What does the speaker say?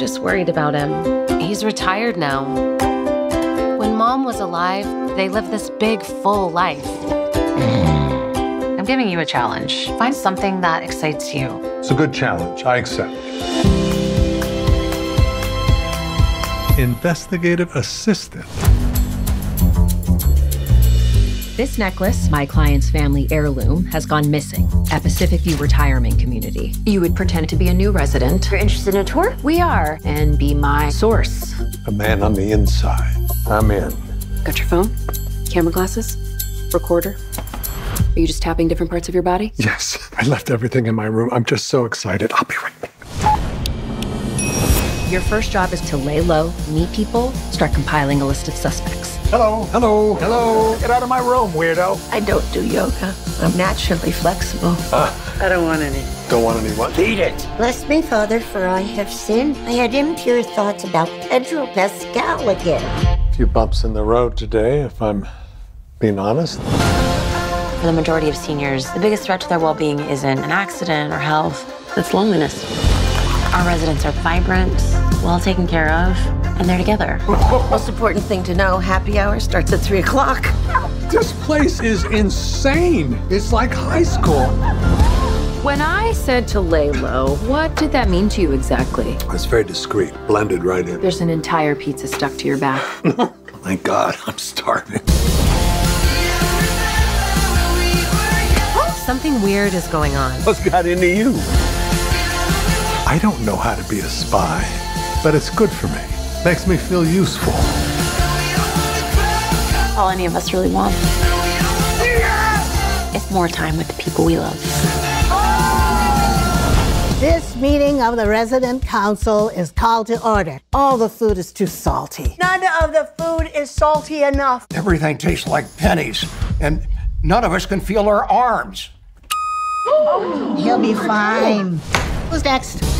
just worried about him. He's retired now. When Mom was alive, they lived this big, full life. I'm giving you a challenge. Find something that excites you. It's a good challenge. I accept. Investigative assistant. This necklace, my client's family heirloom, has gone missing at Pacific View Retirement Community. You would pretend to be a new resident. You're interested in a tour? We are. And be my source. A man on the inside. I'm in. Got your phone? Camera glasses? Recorder? Are you just tapping different parts of your body? Yes. I left everything in my room. I'm just so excited. I'll be right back. Your first job is to lay low, meet people, start compiling a list of suspects. Hello. Hello. Hello. Get out of my room, weirdo. I don't do yoga. I'm naturally flexible. I don't want any. Don't want any what? Eat it. Bless me, Father, for I have sinned. I had impure thoughts about Pedro Pascal again. A few bumps in the road today, if I'm being honest. For the majority of seniors, the biggest threat to their well-being isn't an accident or health. It's loneliness. Our residents are vibrant, well taken care of, and they're together. Most important thing to know, happy hour starts at 3 o'clock. This place is insane. It's like high school. When I said to lay low, what did that mean to you exactly? It's very discreet, blended right in. There's an entire pizza stuck to your back. Thank God, I'm starving. Something weird is going on. What's got into you? I don't know how to be a spy, but it's good for me. Makes me feel useful. All any of us really want is more time with the people we love. This meeting of the resident council is called to order. All the food is too salty. None of the food is salty enough. Everything tastes like pennies, and none of us can feel our arms. He'll be fine. Who's next?